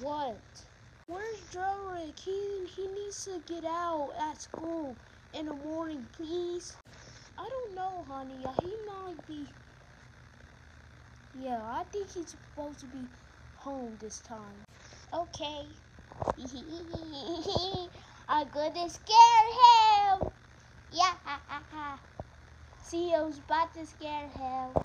What? Where's trolrick? He needs to get out at school in the morning, please. I don't know, honey. He might be. Yeah, I think he's supposed to be home this time. Okay. I'm gonna scare him. Yeah. Seyo's about to scare him.